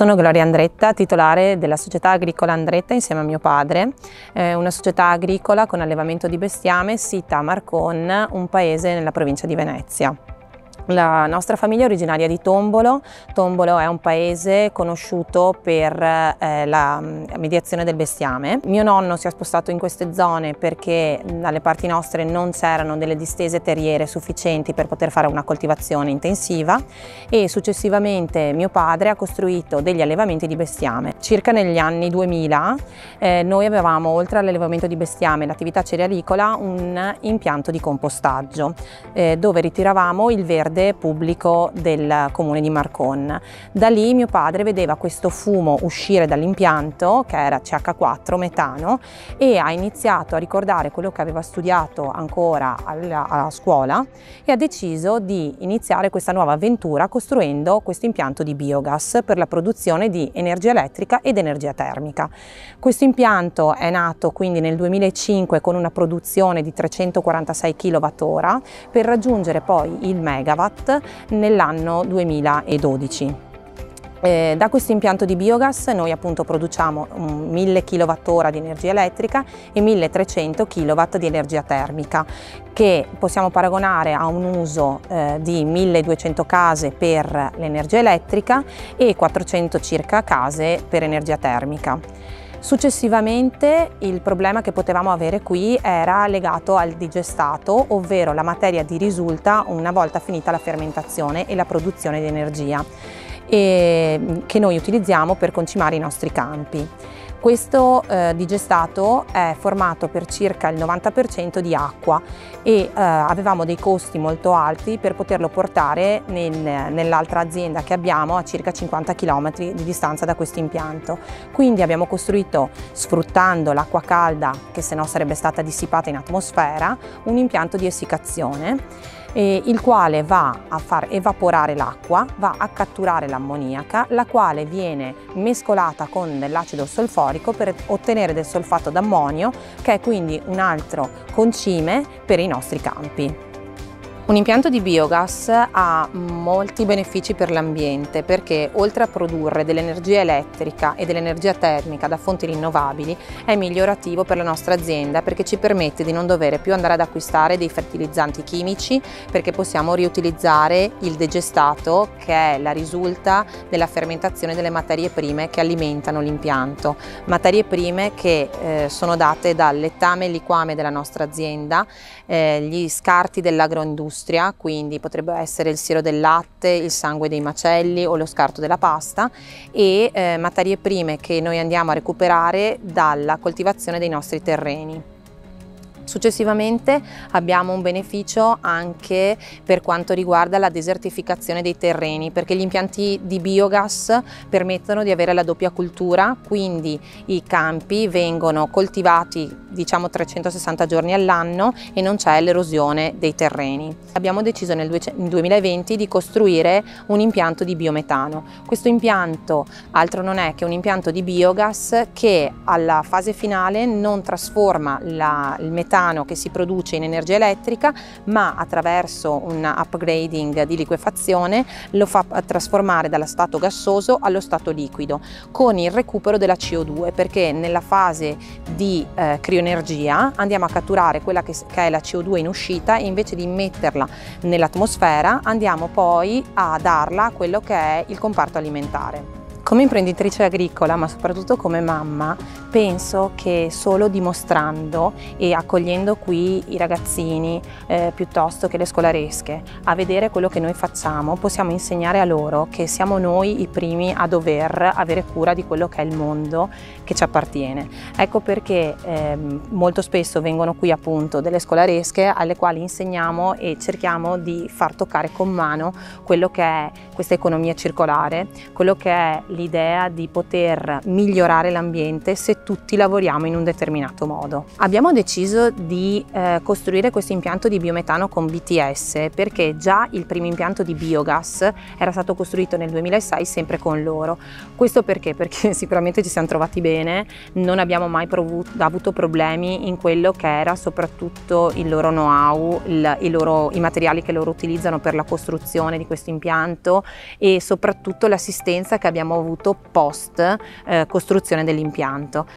Sono Gloria Andretta, titolare della società agricola Andretta insieme a mio padre, una società agricola con allevamento di bestiame sita a Marcon, un paese nella provincia di Venezia. La nostra famiglia è originaria di Tombolo. Tombolo è un paese conosciuto per la mediazione del bestiame. Mio nonno si è spostato in queste zone perché dalle parti nostre non c'erano delle distese terriere sufficienti per poter fare una coltivazione intensiva e successivamente mio padre ha costruito degli allevamenti di bestiame. Circa negli anni 2000 noi avevamo, oltre all'allevamento di bestiame e l'attività cerealicola, un impianto di compostaggio dove ritiravamo il verde pubblico del comune di Marcon. Da lì mio padre vedeva questo fumo uscire dall'impianto, che era CH4 metano, e ha iniziato a ricordare quello che aveva studiato ancora alla scuola e ha deciso di iniziare questa nuova avventura costruendo questo impianto di biogas per la produzione di energia elettrica ed energia termica. Questo impianto è nato quindi nel 2005 con una produzione di 346 kWh per raggiungere poi il megawatt nell'anno 2012. Da questo impianto di biogas noi appunto produciamo 1000 kWh di energia elettrica e 1300 kW di energia termica, che possiamo paragonare a un uso di 1200 case per l'energia elettrica e 400 circa case per energia termica. Successivamente il problema che potevamo avere qui era legato al digestato, ovvero la materia di risulta una volta finita la fermentazione e la produzione di energia che noi utilizziamo per concimare i nostri campi. Questo digestato è formato per circa il 90% di acqua e avevamo dei costi molto alti per poterlo portare nell'altra azienda che abbiamo a circa 50 km di distanza da questo impianto. Quindi abbiamo costruito, sfruttando l'acqua calda che se no sarebbe stata dissipata in atmosfera, un impianto di essiccazione il quale va a far evaporare l'acqua, va a catturare l'ammoniaca, la quale viene mescolata con dell'acido solforico per ottenere del solfato d'ammonio, che è quindi un altro concime per i nostri campi. Un impianto di biogas ha molti benefici per l'ambiente perché oltre a produrre dell'energia elettrica e dell'energia termica da fonti rinnovabili è migliorativo per la nostra azienda perché ci permette di non dover più andare ad acquistare dei fertilizzanti chimici, perché possiamo riutilizzare il degestato, che è la risulta della fermentazione delle materie prime che alimentano l'impianto, materie prime che sono date dal letame e liquame della nostra azienda, gli scarti dell'agroindustria, quindi potrebbe essere il siero del latte, il sangue dei macelli o lo scarto della pasta, e materie prime che noi andiamo a recuperare dalla coltivazione dei nostri terreni. Successivamente abbiamo un beneficio anche per quanto riguarda la desertificazione dei terreni, perché gli impianti di biogas permettono di avere la doppia cultura, quindi i campi vengono coltivati diciamo 360 giorni all'anno e non c'è l'erosione dei terreni. Abbiamo deciso nel 2020 di costruire un impianto di biometano. Questo impianto altro non è che un impianto di biogas che alla fase finale non trasforma il metano che si produce in energia elettrica, ma attraverso un upgrading di liquefazione lo fa trasformare dallo stato gassoso allo stato liquido con il recupero della CO2, perché nella fase di crioenergia andiamo a catturare quella che è la CO2 in uscita e invece di metterla nell'atmosfera andiamo poi a darla a quello che è il comparto alimentare. Come imprenditrice agricola, ma soprattutto come mamma, penso che solo dimostrando e accogliendo qui i ragazzini piuttosto che le scolaresche a vedere quello che noi facciamo, possiamo insegnare a loro che siamo noi i primi a dover avere cura di quello che è il mondo che ci appartiene. Ecco perché molto spesso vengono qui appunto delle scolaresche alle quali insegniamo e cerchiamo di far toccare con mano quello che è questa economia circolare, quello che è l'idea di poter migliorare l'ambiente se tutti lavoriamo in un determinato modo. Abbiamo deciso di costruire questo impianto di biometano con BTS perché già il primo impianto di biogas era stato costruito nel 2006 sempre con loro. Questo perché? Perché sicuramente ci siamo trovati bene, non abbiamo mai avuto problemi in quello che era soprattutto il loro know-how, i materiali che loro utilizzano per la costruzione di questo impianto e soprattutto l'assistenza che abbiamo avuto post costruzione dell'impianto.